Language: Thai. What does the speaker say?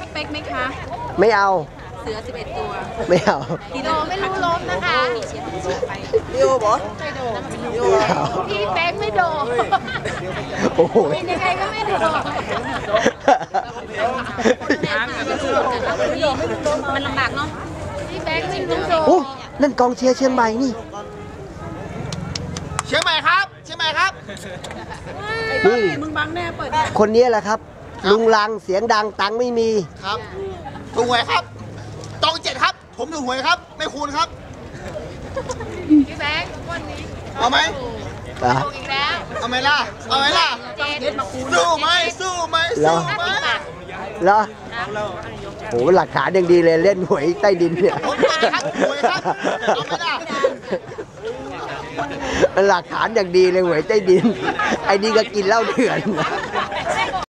เป๊กไหมคะไม่เอาเสือ11 ตัวไม่เอากิโลไม่รู้ล้มนะคะเดียวบอพี่เป๊กไม่โดดโอ้โหเป็นยังไงก็ไม่โดดมันลำบากเนาะพี่เป๊กไม่รู้โดดโอ้นั่นกองเชียร์เชียงใหม่นี่เชียงใหม่ครับเชียงใหม่ครับนี่มึงบังแน่เปิดคนนี้แหละครับลุงลังเสียงดังตังไม่มีครับถูกหวยครับตอง7ครับผมถูกหวยครับไม่คูณครับพี่แบงค์วันนี้เอาไหมถูกอีกแล้วเอาไหมล่ะเอาไหมล่ะสู้ไหมสู้ไหมสู้ไหมเหรอโหหลักฐานยังดีเลยเล่นหวยใต้ดินเนี่ยผมมาครับหวยครับเอาไหมล่ะหลักฐานอย่างดีเลยหวยใต้ดินไอ้นี่ก็กินเหล้าเถื่อน